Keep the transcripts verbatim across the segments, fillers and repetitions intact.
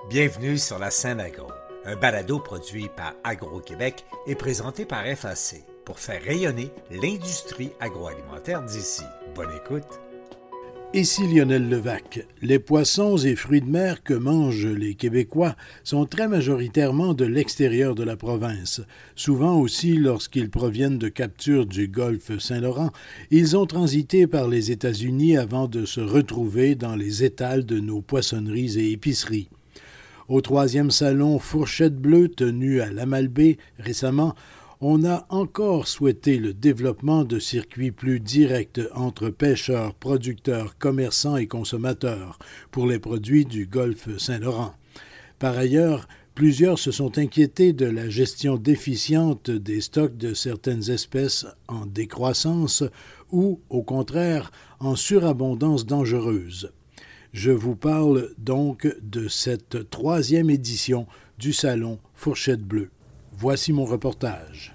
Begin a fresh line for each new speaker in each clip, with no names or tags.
Bienvenue sur la scène agro, un balado produit par Agro-Québec et présenté par F A C pour faire rayonner l'industrie agroalimentaire d'ici. Bonne écoute!
Ici Lionel Levac. Les poissons et fruits de mer que mangent les Québécois sont très majoritairement de l'extérieur de la province. Souvent aussi, lorsqu'ils proviennent de captures du golfe Saint-Laurent, ils ont transité par les États-Unis avant de se retrouver dans les étals de nos poissonneries et épiceries. Au troisième salon Fourchette Bleue tenu à Lamalbaie récemment, on a encore souhaité le développement de circuits plus directs entre pêcheurs, producteurs, commerçants et consommateurs pour les produits du golfe Saint-Laurent. Par ailleurs, plusieurs se sont inquiétés de la gestion déficiente des stocks de certaines espèces en décroissance ou, au contraire, en surabondance dangereuse. Je vous parle donc de cette troisième édition du salon Fourchette Bleue. Voici mon reportage.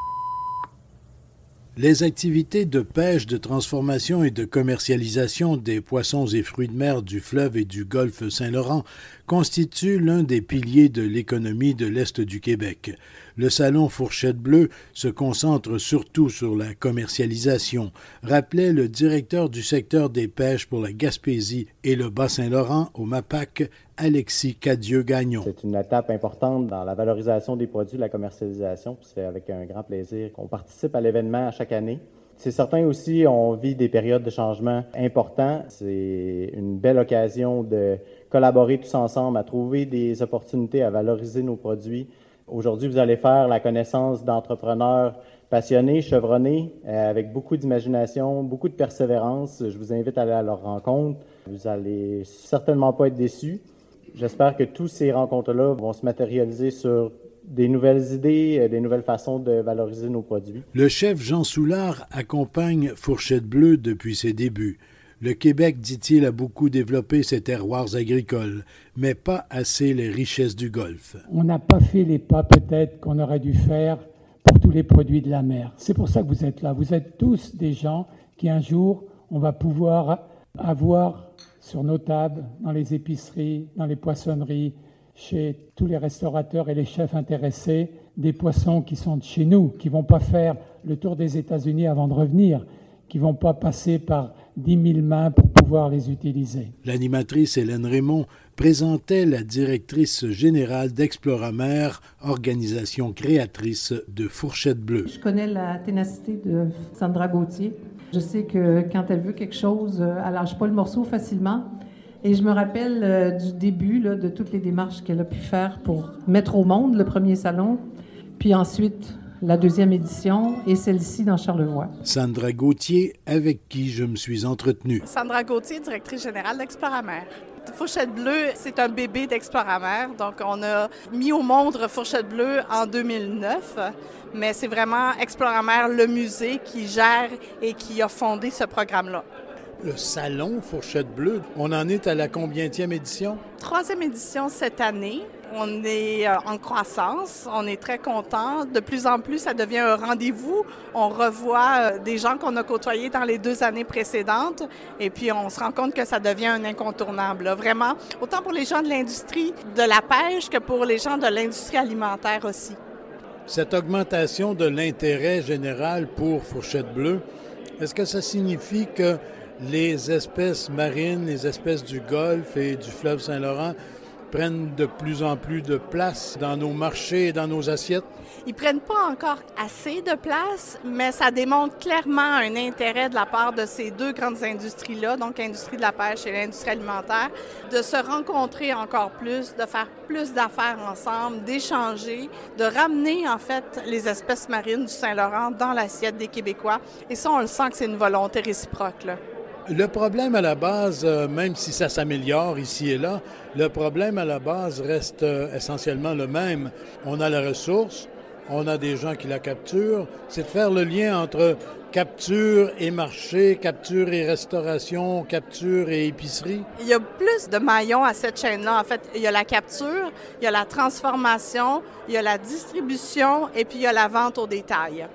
Les activités de pêche, de transformation et de commercialisation des poissons et fruits de mer du fleuve et du golfe Saint-Laurent constituent l'un des piliers de l'économie de l'Est du Québec. Le salon Fourchette Bleue se concentre surtout sur la commercialisation, rappelait le directeur du secteur des pêches pour la Gaspésie et le Bas-Saint-Laurent au MAPAC, Alexis Cadieux-Gagnon.
C'est une étape importante dans la valorisation des produits, la commercialisation. C'est avec un grand plaisir qu'on participe à l'événement à chaque année. C'est certain aussi, on vit des périodes de changement importants. C'est une belle occasion de collaborer tous ensemble, à trouver des opportunités à valoriser nos produits. Aujourd'hui, vous allez faire la connaissance d'entrepreneurs passionnés, chevronnés, euh, avec beaucoup d'imagination, beaucoup de persévérance. Je vous invite à aller à leur rencontre. Vous allez certainement pas être déçus. J'espère que toutes ces rencontres-là vont se matérialiser sur des nouvelles idées, des nouvelles façons de valoriser nos produits.
Le chef Jean Soulard accompagne Fourchette Bleue depuis ses débuts. Le Québec, dit-il, a beaucoup développé ses terroirs agricoles, mais pas assez les richesses du Golfe.
On n'a pas fait les pas peut-être qu'on aurait dû faire pour tous les produits de la mer. C'est pour ça que vous êtes là. Vous êtes tous des gens qui un jour, on va pouvoir avoir sur nos tables, dans les épiceries, dans les poissonneries, chez tous les restaurateurs et les chefs intéressés, des poissons qui sont de chez nous, qui ne vont pas faire le tour des États-Unis avant de revenir, qui ne vont pas passer par dix mille mains pour pouvoir les utiliser.
L'animatrice Hélène Raymond présentait la directrice générale d'Exploramer, organisation créatrice de Fourchette Bleue.
Je connais la ténacité de Sandra Gauthier. Je sais que quand elle veut quelque chose, elle lâche pas le morceau facilement. Et je me rappelle euh, du début là, de toutes les démarches qu'elle a pu faire pour mettre au monde le premier salon, puis ensuite la deuxième édition et celle-ci dans Charlevoix.
Sandra Gauthier, avec qui je me suis entretenu.
Sandra Gauthier, directrice générale d'Exploramer. Fourchette Bleue, c'est un bébé d'Exploramer. Donc, on a mis au monde Fourchette Bleue en deux mille neuf, mais c'est vraiment Exploramer, le musée, qui gère et qui a fondé ce programme-là.
Le salon Fourchette Bleue, on en est à la combienième édition?
Troisième édition cette année. On est en croissance, on est très contents. De plus en plus, ça devient un rendez-vous. On revoit des gens qu'on a côtoyés dans les deux années précédentes et puis on se rend compte que ça devient un incontournable. Là. Vraiment, autant pour les gens de l'industrie de la pêche que pour les gens de l'industrie alimentaire aussi.
Cette augmentation de l'intérêt général pour Fourchette Bleue, est-ce que ça signifie que les espèces marines, les espèces du Golfe et du fleuve Saint-Laurent prennent de plus en plus de place dans nos marchés et dans nos assiettes?
Ils prennent pas encore assez de place, mais ça démontre clairement un intérêt de la part de ces deux grandes industries-là, donc l'industrie de la pêche et l'industrie alimentaire, de se rencontrer encore plus, de faire plus d'affaires ensemble, d'échanger, de ramener en fait les espèces marines du Saint-Laurent dans l'assiette des Québécois. Et ça, on le sent que c'est une volonté réciproque, là.
Le problème à la base, euh, même si ça s'améliore ici et là, le problème à la base reste euh, essentiellement le même. On a la ressource, on a des gens qui la capturent. C'est de faire le lien entre capture et marché, capture et restauration, capture et épicerie.
Il y a plus de maillons à cette chaîne-là. En fait, il y a la capture, il y a la transformation, il y a la distribution et puis il y a la vente au détail.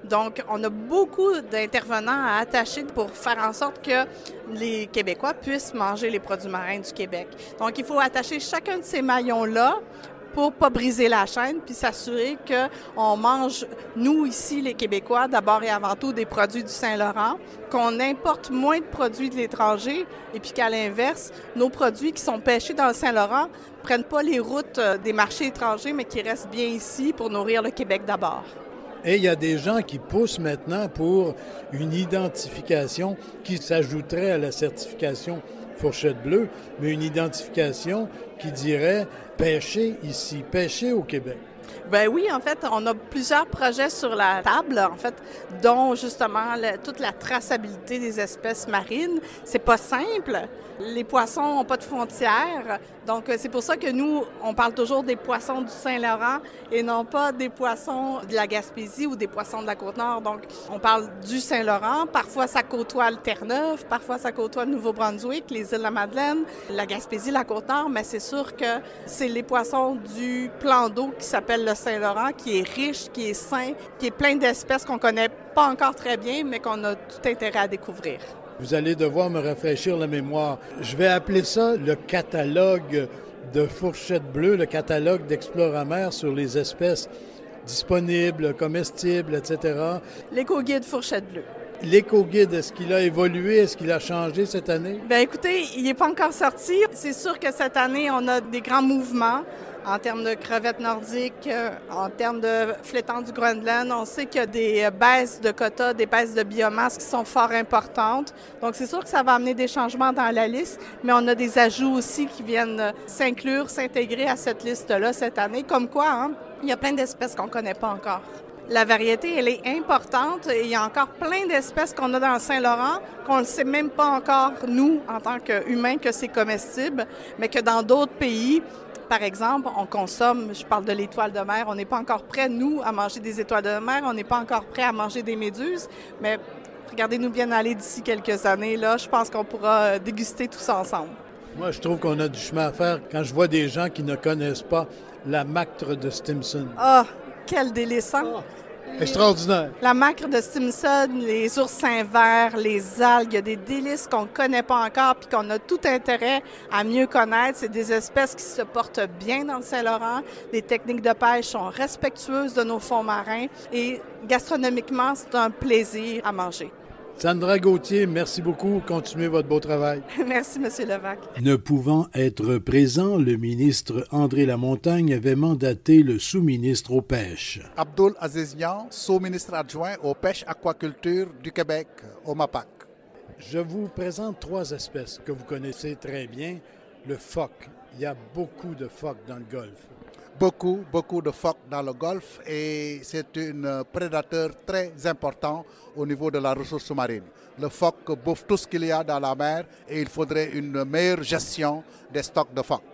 Donc, on a beaucoup d'intervenants à attacher pour faire en sorte que les Québécois puissent manger les produits marins du Québec. Donc, il faut attacher chacun de ces maillons-là pour ne pas briser la chaîne, puis s'assurer qu'on mange, nous ici, les Québécois, d'abord et avant tout des produits du Saint-Laurent, qu'on importe moins de produits de l'étranger, et puis qu'à l'inverse, nos produits qui sont pêchés dans le Saint-Laurent ne prennent pas les routes des marchés étrangers, mais qui restent bien ici pour nourrir le Québec d'abord.
Et il y a des gens qui poussent maintenant pour une identification qui s'ajouterait à la certification Fourchette Bleue, mais une identification qui dirait « pêcher ici, pêcher au Québec ».
Ben oui, en fait, on a plusieurs projets sur la table, en fait, dont justement le, toute la traçabilité des espèces marines. C'est pas simple. Les poissons n'ont pas de frontières. Donc, c'est pour ça que nous, on parle toujours des poissons du Saint-Laurent et non pas des poissons de la Gaspésie ou des poissons de la Côte-Nord. Donc, on parle du Saint-Laurent. Parfois, ça côtoie le Terre-Neuve. Parfois, ça côtoie le Nouveau-Brunswick, les îles de la Madeleine, la Gaspésie, la Côte-Nord. Mais c'est sûr que c'est les poissons du plan d'eau qui s'appelle le Saint-Laurent, qui est riche, qui est sain, qui est plein d'espèces qu'on connaît pas encore très bien, mais qu'on a tout intérêt à découvrir.
Vous allez devoir me rafraîchir la mémoire. Je vais appeler ça le catalogue de Fourchette Bleue, le catalogue d'Exploramer sur les espèces disponibles, comestibles, et cetera.
L'éco-guide Fourchette Bleue.
L'éco-guide, est-ce qu'il a évolué? Est-ce qu'il a changé cette année?
Bien, écoutez, il n'est pas encore sorti. C'est sûr que cette année, on a des grands mouvements en termes de crevettes nordiques, en termes de flétans du Groenland. On sait qu'il y a des baisses de quotas, des baisses de biomasse qui sont fort importantes. Donc, c'est sûr que ça va amener des changements dans la liste, mais on a des ajouts aussi qui viennent s'inclure, s'intégrer à cette liste-là cette année. Comme quoi, hein, il y a plein d'espèces qu'on ne connaît pas encore. La variété, elle est importante et il y a encore plein d'espèces qu'on a dans le Saint-Laurent qu'on ne sait même pas encore, nous, en tant qu'humains, que c'est comestible, mais que dans d'autres pays, par exemple, on consomme, je parle de l'étoile de mer, on n'est pas encore prêts, nous, à manger des étoiles de mer, on n'est pas encore prêts à manger des méduses, mais regardez-nous bien aller d'ici quelques années, là, je pense qu'on pourra déguster tout ça ensemble.
Moi, je trouve qu'on a du chemin à faire quand je vois des gens qui ne connaissent pas la macre de Stimson.
Ah, quel délice! Hein?
Oh, extraordinaire!
La macre de Stimson, les oursins verts, les algues, il y a des délices qu'on ne connaît pas encore puis qu'on a tout intérêt à mieux connaître. C'est des espèces qui se portent bien dans le Saint-Laurent. Les techniques de pêche sont respectueuses de nos fonds marins et gastronomiquement, c'est un plaisir à manger.
Sandra Gauthier, merci beaucoup. Continuez votre beau travail.
Merci, M. Levac.
Ne pouvant être présent, le ministre André Lamontagne avait mandaté le sous-ministre aux pêches.
Abdoul Azizian, sous-ministre adjoint aux pêches aquaculture du Québec, au MAPAC.
Je vous présente trois espèces que vous connaissez très bien. Le phoque. Il y a beaucoup de phoques dans le Golfe.
Beaucoup, beaucoup de phoques dans le Golfe et c'est un prédateur très important au niveau de la ressource marine. Le phoque bouffe tout ce qu'il y a dans la mer et il faudrait une meilleure gestion des stocks de phoques.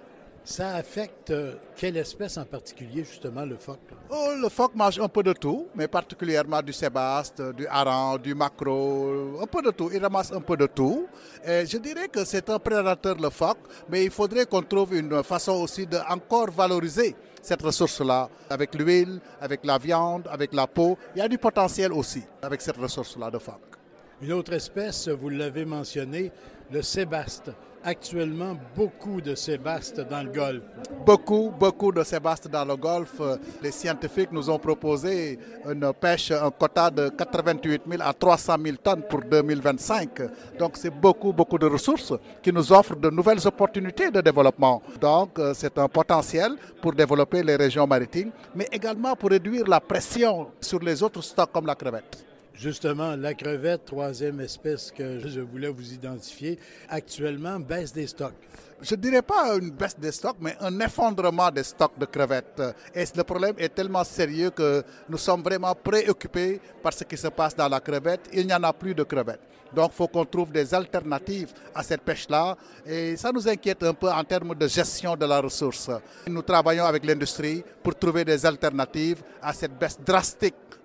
Ça affecte quelle espèce en particulier, justement, le phoque?
Oh, le phoque mange un peu de tout, mais particulièrement du sébaste, du hareng, du maquereau, un peu de tout. Il ramasse un peu de tout. Et je dirais que c'est un prédateur, le phoque, mais il faudrait qu'on trouve une façon aussi de encore valoriser cette ressource-là, avec l'huile, avec la viande, avec la peau. Il y a du potentiel aussi avec cette ressource-là de phoque.
Une autre espèce, vous l'avez mentionné, le sébaste. Actuellement, beaucoup de sébastes dans le Golfe.
Beaucoup, beaucoup de sébastes dans le Golfe. Les scientifiques nous ont proposé une pêche, un quota de quatre-vingt-huit mille à trois cent mille tonnes pour deux mille vingt-cinq. Donc, c'est beaucoup, beaucoup de ressources qui nous offrent de nouvelles opportunités de développement. Donc, c'est un potentiel pour développer les régions maritimes, mais également pour réduire la pression sur les autres stocks comme la crevette.
Justement, la crevette, troisième espèce que je voulais vous identifier, actuellement baisse des stocks.
Je ne dirais pas une baisse des stocks, mais un effondrement des stocks de crevettes. Et le problème est tellement sérieux que nous sommes vraiment préoccupés par ce qui se passe dans la crevette. Il n'y en a plus de crevettes. Donc, il faut qu'on trouve des alternatives à cette pêche-là. Et ça nous inquiète un peu en termes de gestion de la ressource. Nous travaillons avec l'industrie pour trouver des alternatives à cette baisse drastique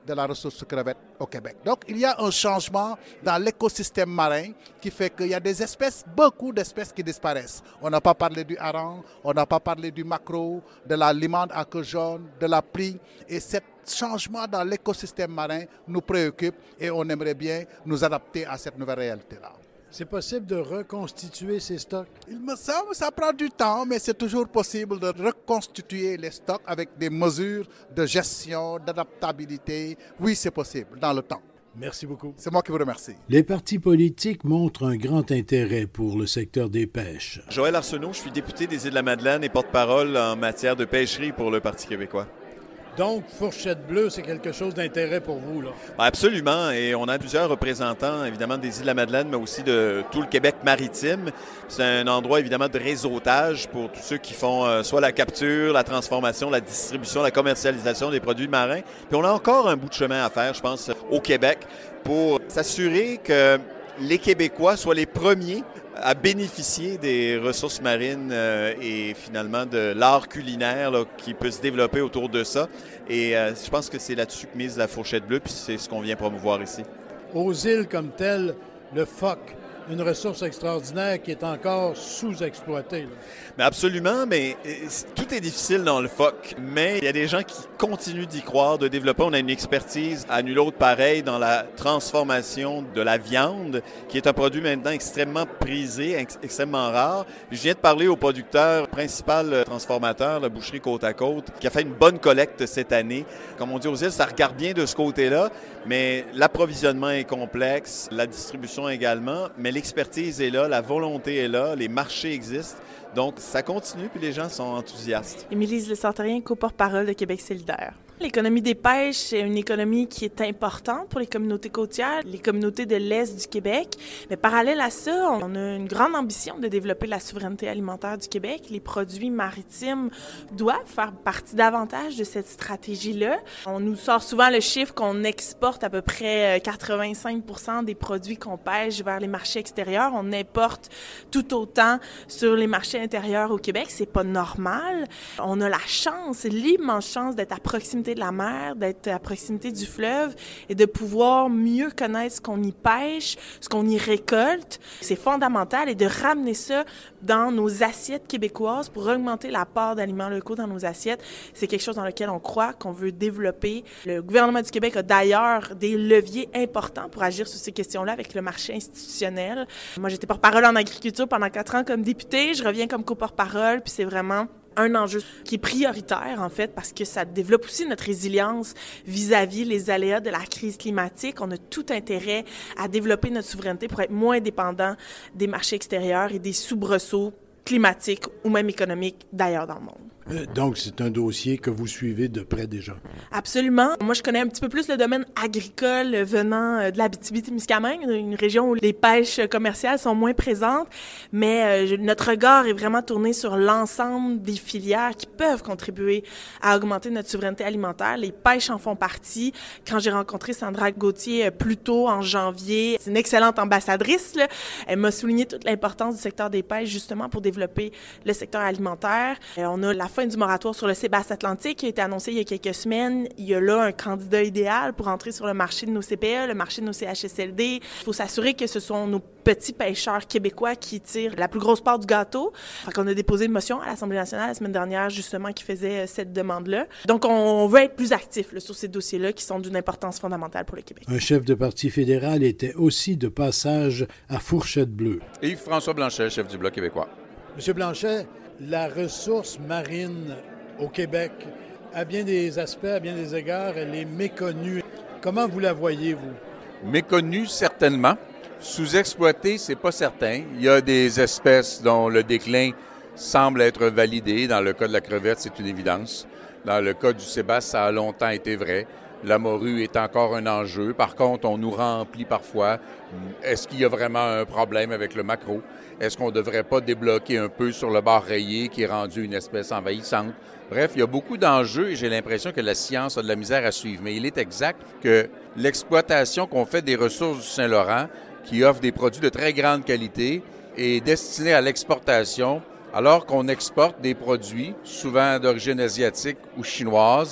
de la ressource crevette au Québec. Donc il y a un changement dans l'écosystème marin qui fait qu'il y a des espèces, beaucoup d'espèces qui disparaissent. On n'a pas parlé du hareng, on n'a pas parlé du maquereau, de la limande à queue jaune, de la plie. Et ce changement dans l'écosystème marin nous préoccupe et on aimerait bien nous adapter à cette nouvelle réalité-là.
C'est possible de reconstituer ces stocks?
Il me semble que ça prend du temps, mais c'est toujours possible de reconstituer les stocks avec des mesures de gestion, d'adaptabilité. Oui, c'est possible, dans le temps.
Merci beaucoup.
C'est moi qui vous remercie.
Les partis politiques montrent un grand intérêt pour le secteur des pêches.
Joël Arsenault, je suis député des Îles-de-la-Madeleine et porte-parole en matière de pêcherie pour le Parti québécois.
Donc, Fourchette Bleue, c'est quelque chose d'intérêt pour vous, là?
Absolument, et on a plusieurs représentants, évidemment, des Îles-de-la-Madeleine, mais aussi de tout le Québec maritime. C'est un endroit, évidemment, de réseautage pour tous ceux qui font euh, soit la capture, la transformation, la distribution, la commercialisation des produits marins. Puis on a encore un bout de chemin à faire, je pense, au Québec, pour s'assurer que les Québécois soient les premiers à bénéficier des ressources marines euh, et finalement de l'art culinaire là, qui peut se développer autour de ça. Et euh, je pense que c'est là-dessus que mise la Fourchette Bleue, puis c'est ce qu'on vient promouvoir ici.
Aux îles comme telles, le phoque, une ressource extraordinaire qui est encore sous-exploitée, là.
Mais absolument, mais tout est difficile dans le phoque. Mais il y a des gens qui continuent d'y croire, de développer. On a une expertise à nul autre pareil dans la transformation de la viande, qui est un produit maintenant extrêmement prisé, ex- extrêmement rare. Je viens de parler au producteur principal transformateur, la boucherie Côte à Côte, qui a fait une bonne collecte cette année. Comme on dit aux îles, ça regarde bien de ce côté-là, mais l'approvisionnement est complexe, la distribution également, mais l'expertise est là, la volonté est là, les marchés existent. Donc, ça continue, puis les gens sont enthousiastes.
Émilie Lessartarien, co-porte-parole de Québec solidaire. L'économie des pêches, c'est une économie qui est importante pour les communautés côtières, les communautés de l'Est du Québec. Mais parallèle à ça, on a une grande ambition de développer la souveraineté alimentaire du Québec. Les produits maritimes doivent faire partie davantage de cette stratégie-là. On nous sort souvent le chiffre qu'on exporte à peu près quatre-vingt-cinq pour cent des produits qu'on pêche vers les marchés extérieurs. On importe tout autant sur les marchés intérieurs au Québec. C'est pas normal. On a la chance, l'immense chance d'être à proximité de la mer, d'être à proximité du fleuve et de pouvoir mieux connaître ce qu'on y pêche, ce qu'on y récolte. C'est fondamental et de ramener ça dans nos assiettes québécoises pour augmenter la part d'aliments locaux dans nos assiettes. C'est quelque chose dans lequel on croit, qu'on veut développer. Le gouvernement du Québec a d'ailleurs des leviers importants pour agir sur ces questions-là avec le marché institutionnel. Moi, j'étais porte-parole en agriculture pendant quatre ans comme députée. Je reviens comme co-porte-parole, puis c'est vraiment un enjeu qui est prioritaire, en fait, parce que ça développe aussi notre résilience vis-à-vis les aléas de la crise climatique. On a tout intérêt à développer notre souveraineté pour être moins dépendant des marchés extérieurs et des soubresauts climatiques ou même économiques d'ailleurs dans le monde.
Euh, donc, c'est un dossier que vous suivez de près déjà.
Absolument. Moi, je connais un petit peu plus le domaine agricole venant de l'Abitibi-Témiscamingue, une région où les pêches commerciales sont moins présentes, mais euh, notre regard est vraiment tourné sur l'ensemble des filières qui peuvent contribuer à augmenter notre souveraineté alimentaire. Les pêches en font partie. Quand j'ai rencontré Sandra Gauthier plus tôt en janvier, c'est une excellente ambassadrice, là. Elle m'a souligné toute l'importance du secteur des pêches justement pour développer le secteur alimentaire. Euh, on a la fin du moratoire sur le sébasse atlantique qui a été annoncé il y a quelques semaines. Il y a là un candidat idéal pour entrer sur le marché de nos C P E, le marché de nos C H S L D. Il faut s'assurer que ce sont nos petits pêcheurs québécois qui tirent la plus grosse part du gâteau. Fait qu'on a déposé une motion à l'Assemblée nationale la semaine dernière, justement, qui faisait cette demande-là. Donc, on veut être plus actif là, sur ces dossiers-là qui sont d'une importance fondamentale pour le Québec.
Un chef de parti fédéral était aussi de passage à Fourchette Bleue.
Yves-François Blanchet, chef du Bloc québécois.
Monsieur Blanchet, la ressource marine au Québec, à bien des aspects, à bien des égards, elle est méconnue. Comment vous la voyez, vous?
Méconnue, certainement. Sous-exploitée, c'est pas certain. Il y a des espèces dont le déclin semble être validé. Dans le cas de la crevette, c'est une évidence. Dans le cas du sébasse, ça a longtemps été vrai. La morue est encore un enjeu. Par contre, on nous remplit parfois. Est-ce qu'il y a vraiment un problème avec le maquereau? Est-ce qu'on ne devrait pas débloquer un peu sur le bar rayé qui est rendu une espèce envahissante? Bref, il y a beaucoup d'enjeux et j'ai l'impression que la science a de la misère à suivre. Mais il est exact que l'exploitation qu'on fait des ressources du Saint-Laurent, qui offre des produits de très grande qualité, est destinée à l'exportation, alors qu'on exporte des produits, souvent d'origine asiatique ou chinoise,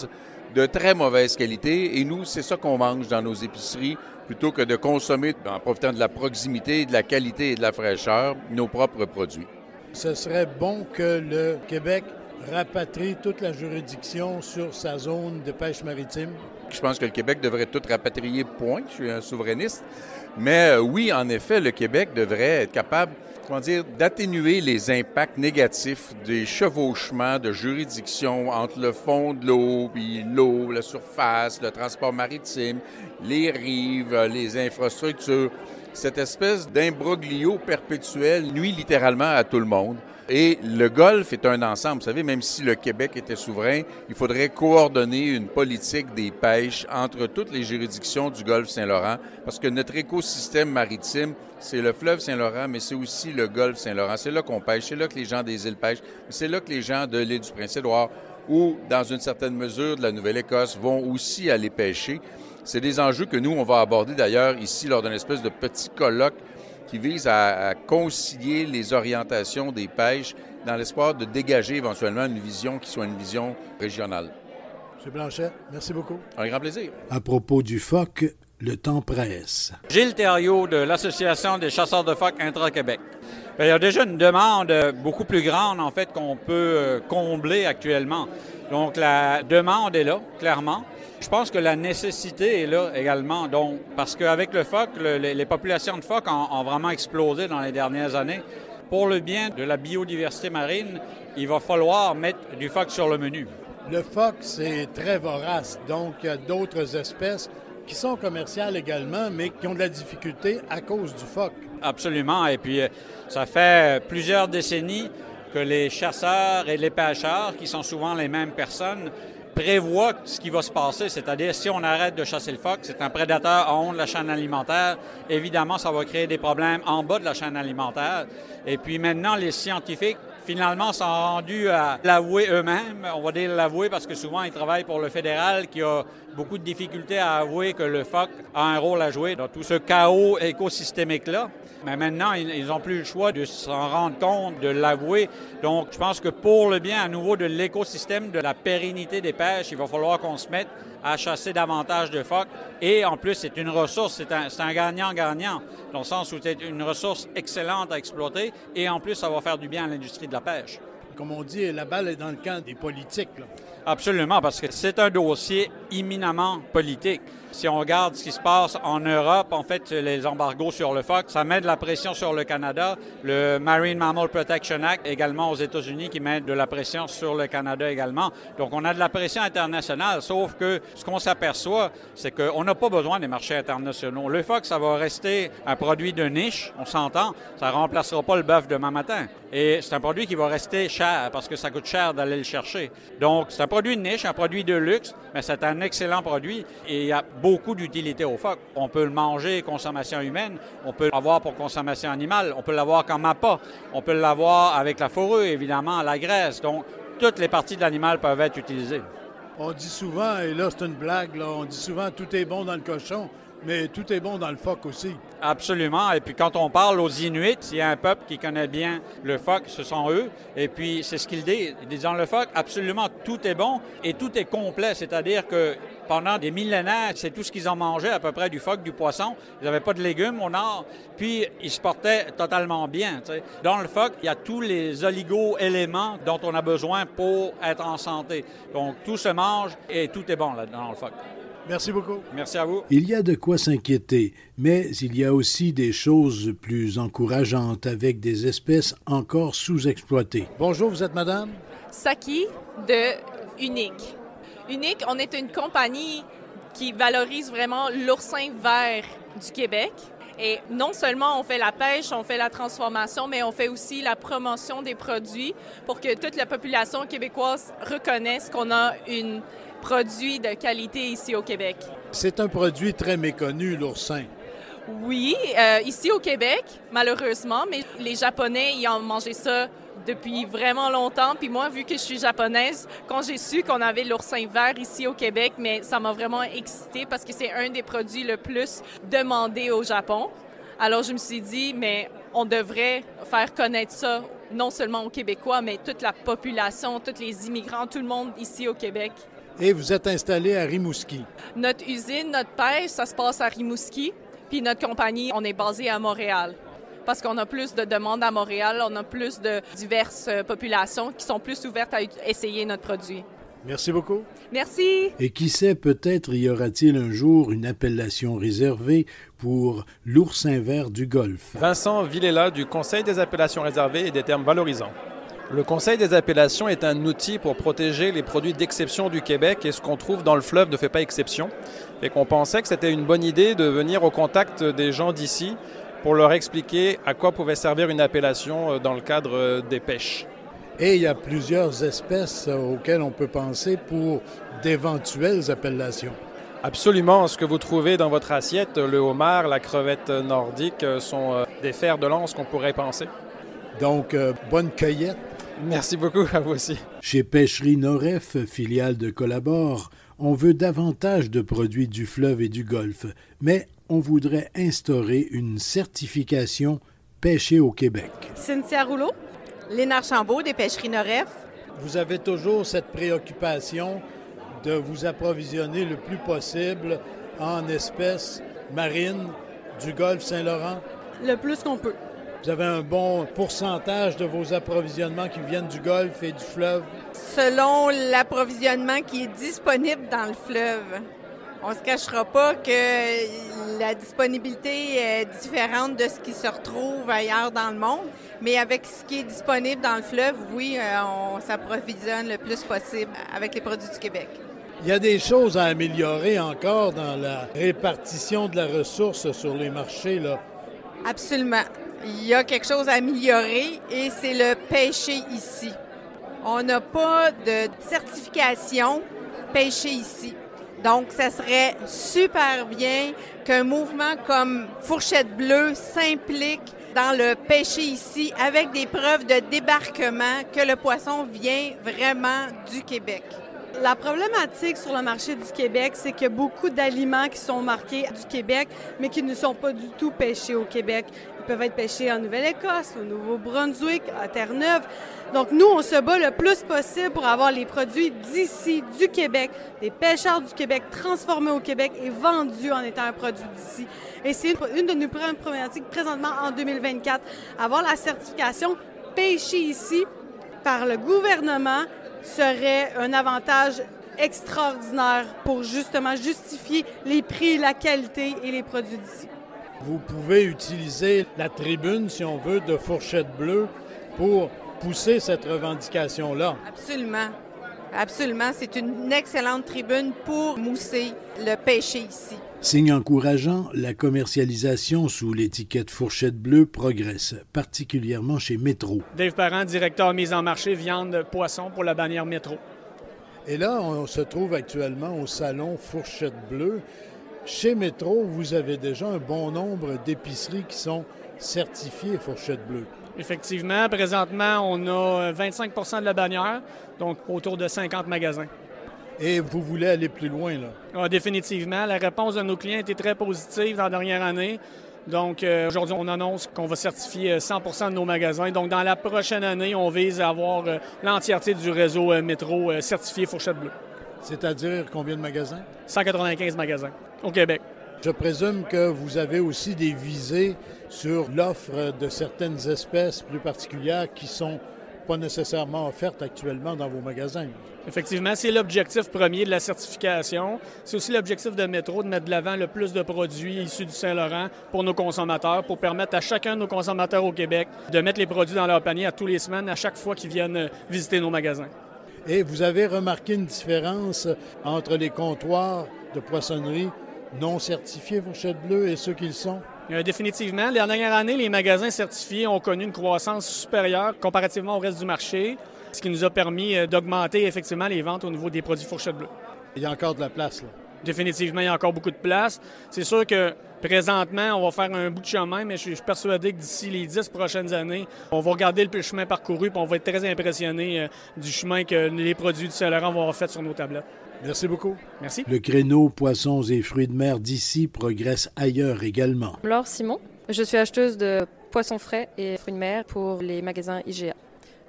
de très mauvaise qualité. Et nous, c'est ça qu'on mange dans nos épiceries, plutôt que de consommer, en profitant de la proximité, de la qualité et de la fraîcheur, nos propres produits.
Ce serait bon que le Québec rapatrie toute la juridiction sur sa zone de pêche maritime?
Je pense que le Québec devrait tout rapatrier, point. Je suis un souverainiste. Mais euh, oui, en effet, le Québec devrait être capable, comment dire, d'atténuer les impacts négatifs des chevauchements de juridiction entre le fond de l'eau, puis l'eau, la surface, le transport maritime, les rives, les infrastructures. Cette espèce d'imbroglio perpétuel nuit littéralement à tout le monde. Et le Golfe est un ensemble. Vous savez, même si le Québec était souverain, il faudrait coordonner une politique des pêches entre toutes les juridictions du Golfe Saint-Laurent, parce que notre écosystème maritime, c'est le fleuve Saint-Laurent, mais c'est aussi le Golfe Saint-Laurent. C'est là qu'on pêche, c'est là que les gens des îles pêchent, c'est là que les gens de l'île du Prince-Édouard ou, dans une certaine mesure, de la Nouvelle-Écosse vont aussi aller pêcher. C'est des enjeux que nous, on va aborder d'ailleurs ici lors d'un espèce de petit colloque qui vise à, à concilier les orientations des pêches dans l'espoir de dégager éventuellement une vision qui soit une vision régionale.
M. Blanchet, merci beaucoup.
Un grand plaisir.
À propos du phoque, le temps presse.
Gilles Thériault de l'Association des chasseurs de phoques intra-Québec. Bien, il y a déjà une demande beaucoup plus grande, en fait, qu'on peut combler actuellement. Donc, la demande est là, clairement. Je pense que la nécessité est là également, donc, parce qu'avec le phoque, le, les, les populations de phoques ont, ont vraiment explosé dans les dernières années. Pour le bien de la biodiversité marine, il va falloir mettre du phoque sur le menu.
Le phoque, c'est très vorace, donc il y a d'autres espèces qui sont commerciales également, mais qui ont de la difficulté à cause du phoque.
Absolument, et puis ça fait plusieurs décennies que les chasseurs et les pêcheurs, qui sont souvent les mêmes personnes, prévoit ce qui va se passer, c'est-à-dire si on arrête de chasser le phoque, c'est un prédateur en haut de la chaîne alimentaire. Évidemment, ça va créer des problèmes en bas de la chaîne alimentaire. Et puis maintenant, les scientifiques, finalement, sont rendus à l'avouer eux-mêmes. On va dire l'avouer parce que souvent, ils travaillent pour le fédéral qui a beaucoup de difficultés à avouer que le phoque a un rôle à jouer dans tout ce chaos écosystémique-là. Mais maintenant, ils n'ont plus le choix de s'en rendre compte, de l'avouer. Donc, je pense que pour le bien, à nouveau, de l'écosystème, de la pérennité des pêches, il va falloir qu'on se mette à chasser davantage de phoques. Et en plus, c'est une ressource, c'est un, c'est un gagnant-gagnant, dans le sens où c'est une ressource excellente à exploiter. Et en plus, ça va faire du bien à l'industrie de la pêche.
Comme on dit, la balle est dans le camp des politiques, là.
Absolument, parce que c'est un dossier éminemment politique. Si on regarde ce qui se passe en Europe, en fait, les embargos sur le phoque, ça met de la pression sur le Canada. Le Marine Mammal Protection Act, également aux États-Unis, qui met de la pression sur le Canada également. Donc, on a de la pression internationale, sauf que ce qu'on s'aperçoit, c'est qu'on n'a pas besoin des marchés internationaux. Le phoque, ça va rester un produit de niche, on s'entend, ça ne remplacera pas le bœuf demain matin. Et c'est un produit qui va rester cher, parce que ça coûte cher d'aller le chercher. Donc, c'est un produit de niche, un produit de luxe, mais c'est un excellent produit et il y a beaucoup d'utilité au phoque. On peut le manger consommation humaine, on peut l'avoir pour consommation animale, on peut l'avoir comme appât, on peut l'avoir avec la fourrure, évidemment, la graisse. Donc, toutes les parties de l'animal peuvent être utilisées.
On dit souvent, et là c'est une blague, là, on dit souvent tout est bon dans le cochon, mais tout est bon dans le phoque aussi.
Absolument. Et puis quand on parle aux Inuits, il y a un peuple qui connaît bien le phoque, ce sont eux. Et puis c'est ce qu'ils disent. Ils disent dans le phoque, absolument tout est bon et tout est complet. C'est-à-dire que pendant des millénaires, c'est tout ce qu'ils ont mangé à peu près du phoque, du poisson. Ils n'avaient pas de légumes au nord. Puis ils se portaient totalement bien. T'sais. Dans le phoque, il y a tous les oligo-éléments dont on a besoin pour être en santé. Donc tout se mange et tout est bon là, dans le phoque.
Merci beaucoup.
Merci à vous.
Il y a de quoi s'inquiéter, mais il y a aussi des choses plus encourageantes avec des espèces encore sous-exploitées. Bonjour, vous êtes madame?
Saki de Unique. Unique, on est une compagnie qui valorise vraiment l'oursin vert du Québec. Et non seulement on fait la pêche, on fait la transformation, mais on fait aussi la promotion des produits pour que toute la population québécoise reconnaisse qu'on a un produit de qualité ici au Québec.
C'est un produit très méconnu, l'oursin.
Oui, euh, ici au Québec, malheureusement, mais les Japonais, ils ont mangé ça depuis vraiment longtemps. Puis moi, vu que je suis japonaise, quand j'ai su qu'on avait l'oursin vert ici au Québec, mais ça m'a vraiment excitée parce que c'est un des produits le plus demandés au Japon. Alors je me suis dit, mais on devrait faire connaître ça non seulement aux Québécois, mais toute la population, tous les immigrants, tout le monde ici au Québec.
Et vous êtes installé à Rimouski.
Notre usine, notre pêche, ça se passe à Rimouski. Puis notre compagnie, on est basé à Montréal. Parce qu'on a plus de demandes à Montréal, on a plus de diverses populations qui sont plus ouvertes à essayer notre produit.
Merci beaucoup.
Merci.
Et qui sait, peut-être y aura-t-il un jour une appellation réservée pour l'oursin vert du Golfe.
Vincent Villela du Conseil des appellations réservées et des termes valorisants. Le Conseil des appellations est un outil pour protéger les produits d'exception du Québec et ce qu'on trouve dans le fleuve ne fait pas exception. Et qu'on pensait que c'était une bonne idée de venir au contact des gens d'ici pour leur expliquer à quoi pouvait servir une appellation dans le cadre des pêches.
Et il y a plusieurs espèces auxquelles on peut penser pour d'éventuelles appellations.
Absolument. Ce que vous trouvez dans votre assiette, le homard, la crevette nordique, sont des fers de lance qu'on pourrait penser.
Donc, euh, bonne cueillette.
Merci beaucoup, à vous aussi.
Chez Pêcherie Noref, filiale de Collabore, on veut davantage de produits du fleuve et du Golfe, mais on voudrait instaurer une certification pêchée au Québec.
Cynthia Rouleau, Léna Archambault des Pêcheries Noref.
Vous avez toujours cette préoccupation de vous approvisionner le plus possible en espèces marines du Golfe Saint-Laurent?
Le plus qu'on peut.
Vous avez un bon pourcentage de vos approvisionnements qui viennent du Golfe et du fleuve?
Selon l'approvisionnement qui est disponible dans le fleuve. On ne se cachera pas que la disponibilité est différente de ce qui se retrouve ailleurs dans le monde, mais avec ce qui est disponible dans le fleuve, oui, on s'approvisionne le plus possible avec les produits du Québec.
Il y a des choses à améliorer encore dans la répartition de la ressource sur les marchés, là.
Absolument. Il y a quelque chose à améliorer et c'est le pêcher ici. On n'a pas de certification pêcher ici. Donc, ça serait super bien qu'un mouvement comme Fourchette Bleue s'implique dans le pêcher ici avec des preuves de débarquement que le poisson vient vraiment du Québec.
La problématique sur le marché du Québec, c'est qu'il y a beaucoup d'aliments qui sont marqués du Québec, mais qui ne sont pas du tout pêchés au Québec. Ils peuvent être pêchés en Nouvelle-Écosse, au Nouveau-Brunswick, à Terre-Neuve. Donc, nous, on se bat le plus possible pour avoir les produits d'ici, du Québec, des pêcheurs du Québec transformés au Québec et vendus en étant un produit d'ici. Et c'est une de nos problématiques présentement en deux mille vingt-quatre, avoir la certification pêché ici par le gouvernement serait un avantage extraordinaire pour justement justifier les prix, la qualité et les produits d'ici.
Vous pouvez utiliser la tribune, si on veut, de Fourchette Bleue pour pousser cette revendication-là.
Absolument. Absolument. C'est une excellente tribune pour mousser le pêcher ici.
Signe encourageant, la commercialisation sous l'étiquette Fourchette Bleue progresse, particulièrement chez Métro.
Dave Parent, directeur mise en marché viande poisson pour la bannière Métro.
Et là, on se trouve actuellement au salon Fourchette Bleue. Chez Métro, vous avez déjà un bon nombre d'épiceries qui sont certifiées Fourchette Bleue.
Effectivement, présentement, on a vingt-cinq pour cent de la bannière, donc autour de cinquante magasins.
Et vous voulez aller plus loin, là?
Ah, définitivement. La réponse de nos clients était très positive dans la dernière année. Donc, euh, aujourd'hui, on annonce qu'on va certifier cent pour cent de nos magasins. Donc, dans la prochaine année, on vise à avoir euh, l'entièreté du réseau euh, Métro euh, certifié Fourchette Bleue.
C'est-à-dire combien de magasins?
cent quatre-vingt-quinze magasins au Québec.
Je présume que vous avez aussi des visées sur l'offre de certaines espèces plus particulières qui sont pas nécessairement offertes actuellement dans vos magasins.
Effectivement, c'est l'objectif premier de la certification. C'est aussi l'objectif de Métro de mettre de l'avant le plus de produits issus du Saint-Laurent pour nos consommateurs, pour permettre à chacun de nos consommateurs au Québec de mettre les produits dans leur panier à tous les semaines, à chaque fois qu'ils viennent visiter nos magasins.
Et vous avez remarqué une différence entre les comptoirs de poissonnerie non certifiés Fourchette Bleue et ceux qui le sont?
Euh, définitivement. La dernière année, les magasins certifiés ont connu une croissance supérieure comparativement au reste du marché, ce qui nous a permis euh, d'augmenter effectivement les ventes au niveau des produits Fourchette Bleue.
Il y a encore de la place, là?
Définitivement, il y a encore beaucoup de place. C'est sûr que présentement, on va faire un bout de chemin, mais je suis persuadé que d'ici les dix prochaines années, on va regarder le chemin parcouru et on va être très impressionné euh, du chemin que les produits du Saint-Laurent vont avoir fait sur nos tablettes.
Merci beaucoup.
Merci.
Le créneau poissons et fruits de mer d'ici progresse ailleurs également.
Laure Simon, je suis acheteuse de poissons frais et fruits de mer pour les magasins I G A.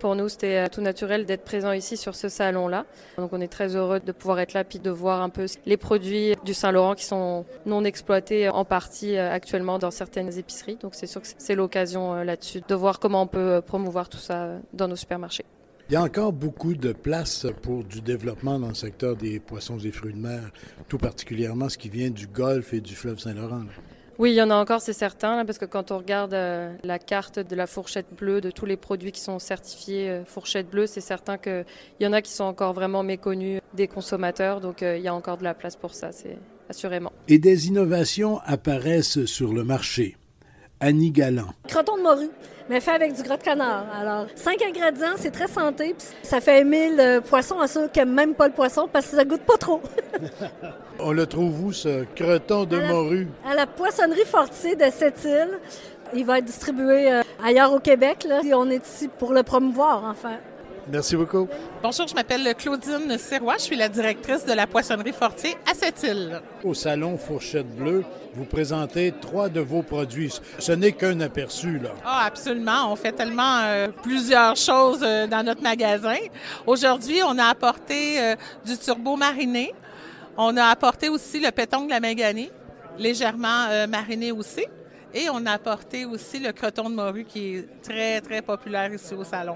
Pour nous, c'était tout naturel d'être présent ici sur ce salon-là. Donc on est très heureux de pouvoir être là puis de voir un peu les produits du Saint-Laurent qui sont non exploités en partie actuellement dans certaines épiceries. Donc c'est sûr que c'est l'occasion là-dessus de voir comment on peut promouvoir tout ça dans nos supermarchés.
Il y a encore beaucoup de place pour du développement dans le secteur des poissons et fruits de mer, tout particulièrement ce qui vient du Golfe et du fleuve Saint-Laurent.
Oui, il y en a encore, c'est certain, là, parce que quand on regarde euh, la carte de la fourchette bleue, de tous les produits qui sont certifiés euh, fourchette bleue, c'est certain qu'il y en a qui sont encore vraiment méconnus des consommateurs, donc euh, il y a encore de la place pour ça, c'est assurément.
Et des innovations apparaissent sur le marché. Annie Galland.
Croton de morue, mais fait avec du gras de canard. Alors, cinq ingrédients, c'est très santé, puis ça fait aimer le poisson à ceux qui n'aiment même pas le poisson parce que ça goûte pas trop.
On le trouve où, ce croton de
à la,
morue?
À la poissonnerie Fortier de Sept-Îles. Il va être distribué euh, ailleurs au Québec, là. Et on est ici pour le promouvoir, enfin.
Merci beaucoup.
Bonjour, je m'appelle Claudine Sirois, je suis la directrice de la poissonnerie Fortier à Sept-Îles.
Au salon Fourchette Bleue, vous présentez trois de vos produits. Ce n'est qu'un aperçu, là.
Ah, absolument. On fait tellement euh, plusieurs choses euh, dans notre magasin. Aujourd'hui, on a apporté euh, du turbo mariné. On a apporté aussi le péton de la Méganie, légèrement euh, mariné aussi. Et on a apporté aussi le croton de morue qui est très, très populaire ici au salon.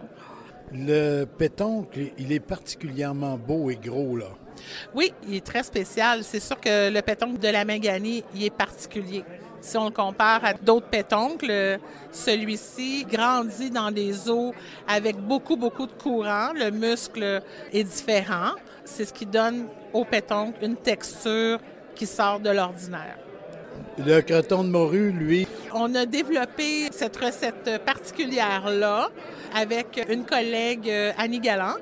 Le pétoncle, il est particulièrement beau et gros, là.
Oui, il est très spécial. C'est sûr que le pétoncle de la Méganie, il est particulier. Si on le compare à d'autres pétoncles, celui-ci grandit dans des eaux avec beaucoup, beaucoup de courant. Le muscle est différent. C'est ce qui donne au pétoncle une texture qui sort de l'ordinaire.
Le croton de morue, lui...
On a développé cette recette particulière-là avec une collègue, Annie Galland,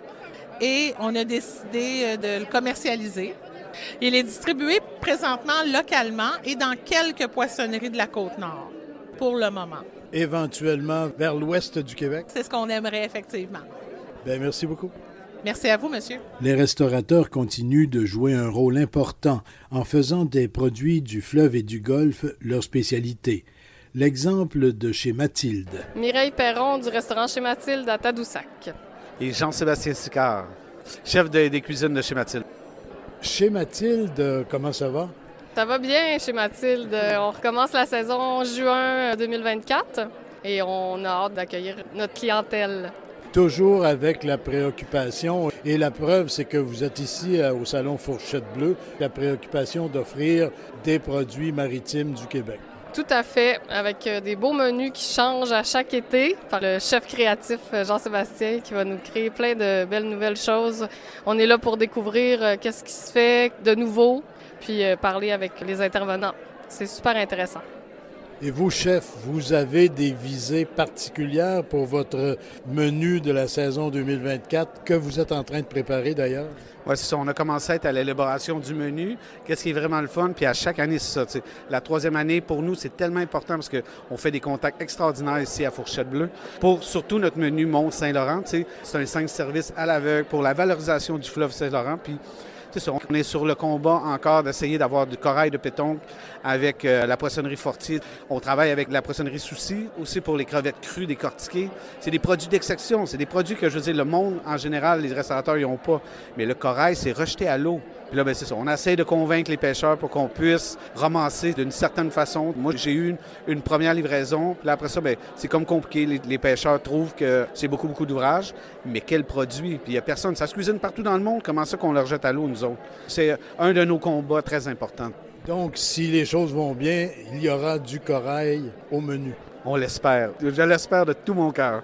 et on a décidé de le commercialiser. Il est distribué présentement localement et dans quelques poissonneries de la Côte-Nord, pour le moment.
Éventuellement vers l'ouest du Québec?
C'est ce qu'on aimerait, effectivement.
Bien, merci beaucoup.
Merci à vous, monsieur.
Les restaurateurs continuent de jouer un rôle important en faisant des produits du fleuve et du Golfe leur spécialité. L'exemple de chez Mathilde.
Mireille Perron du restaurant Chez Mathilde à Tadoussac.
Et Jean-Sébastien Sicard, chef de, des cuisines de Chez Mathilde.
Chez Mathilde, comment ça va?
Ça va bien chez Mathilde. On recommence la saison juin deux mille vingt-quatre et on a hâte d'accueillir notre clientèle.
Toujours avec la préoccupation, et la preuve, c'est que vous êtes ici au Salon Fourchette Bleue, la préoccupation d'offrir des produits maritimes du Québec.
Tout à fait, avec des beaux menus qui changent à chaque été par le chef créatif Jean-Sébastien qui va nous créer plein de belles nouvelles choses. On est là pour découvrir qu'est-ce qui se fait de nouveau, puis parler avec les intervenants. C'est super intéressant.
Et vous, chef, vous avez des visées particulières pour votre menu de la saison deux mille vingt-quatre que vous êtes en train de préparer d'ailleurs?
Oui, c'est ça. On a commencé à être à l'élaboration du menu. Qu'est-ce qui est vraiment le fun? Puis à chaque année, c'est ça. T'sais. La troisième année, pour nous, c'est tellement important parce qu'on fait des contacts extraordinaires ici à Fourchette Bleue. Pour surtout notre menu Mont-Saint-Laurent, c'est un cinq services à l'aveugle pour la valorisation du fleuve Saint-Laurent. Puis c'est ça, on est sur le combat encore d'essayer d'avoir du corail de pétoncle avec euh, la poissonnerie Fortier. On travaille avec la poissonnerie Soucy aussi pour les crevettes crues décortiquées. C'est des produits d'exception, c'est des produits que, je veux dire, le monde en général, les restaurateurs, ils n'ont pas. Mais le corail, c'est rejeté à l'eau. Puis là, ben, c'est ça. On essaie de convaincre les pêcheurs pour qu'on puisse ramasser d'une certaine façon. Moi, j'ai eu une, une première livraison. Puis là, après ça, ben, c'est comme compliqué. Les, les pêcheurs trouvent que c'est beaucoup, beaucoup d'ouvrages. Mais quel produit? Puis il n'y a personne. Ça se cuisine partout dans le monde. Comment ça qu'on leur jette à l'eau, nous autres? C'est un de nos combats très importants.
Donc, si les choses vont bien, il y aura du corail au menu.
On l'espère. Je l'espère de tout mon cœur.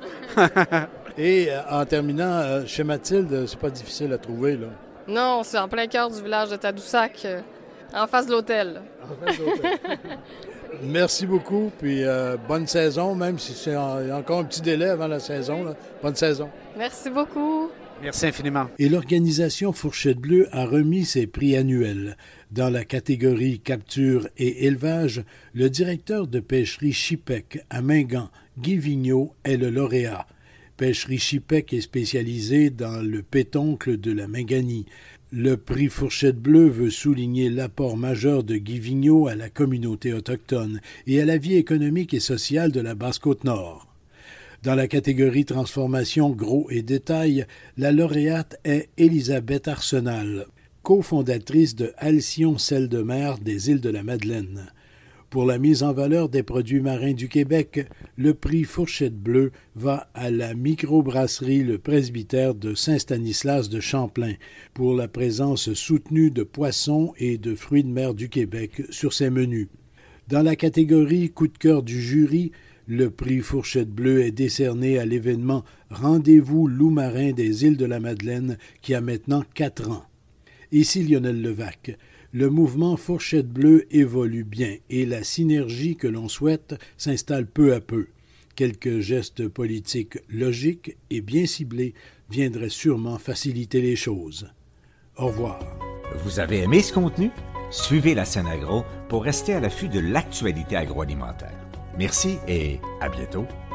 Et euh, en terminant, euh, chez Mathilde, c'est pas difficile à trouver, là.
Non, c'est en plein cœur du village de Tadoussac, euh, en face de l'hôtel.
En face de l'hôtel. Merci beaucoup, puis euh, bonne saison, même si c'est en, encore un petit délai avant la saison. Là. Bonne saison.
Merci beaucoup.
Merci infiniment.
Et l'organisation Fourchette Bleue a remis ses prix annuels. Dans la catégorie capture et élevage, le directeur de pêcherie Chipec à Mingan, Guy Vigneault, est le lauréat. Pêcherie Chipec est spécialisée dans le pétoncle de la Méganie. Le prix Fourchette Bleue veut souligner l'apport majeur de Guy Vigneault à la communauté autochtone et à la vie économique et sociale de la Basse-Côte-Nord. Dans la catégorie transformation gros et détail, la lauréate est Elisabeth Arsenal, cofondatrice de Alcyon Sel de mer des îles de la Madeleine. Pour la mise en valeur des produits marins du Québec, le prix Fourchette Bleue va à la microbrasserie Le Presbytère de Saint-Stanislas de Champlain pour la présence soutenue de poissons et de fruits de mer du Québec sur ses menus. Dans la catégorie coup de cœur du jury, le prix Fourchette Bleue est décerné à l'événement Rendez-vous loup marin des îles de la Madeleine qui a maintenant quatre ans. Ici Lionel Levac. Le mouvement Fourchette Bleue évolue bien et la synergie que l'on souhaite s'installe peu à peu. Quelques gestes politiques logiques et bien ciblés viendraient sûrement faciliter les choses. Au revoir.
Vous avez aimé ce contenu? Suivez la Scène Agro pour rester à l'affût de l'actualité agroalimentaire. Merci et à bientôt.